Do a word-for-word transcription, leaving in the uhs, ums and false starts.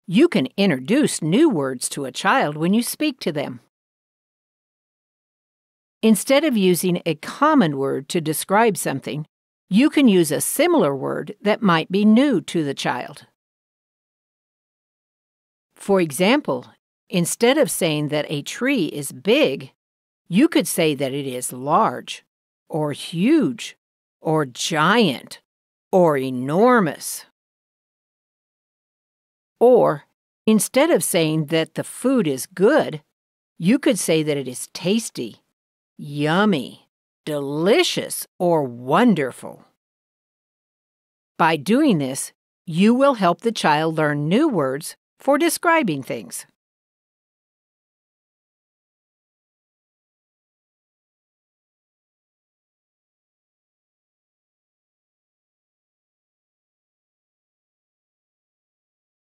You can introduce new words to a child when you speak to them. Instead of using a common word to describe something, you can use a similar word that might be new to the child. For example, instead of saying that a tree is big, you could say that it is large, or huge, or giant, or enormous. Or, instead of saying that the food is good, you could say that it is tasty, yummy, delicious, or wonderful. By doing this, you will help the child learn new words for describing things.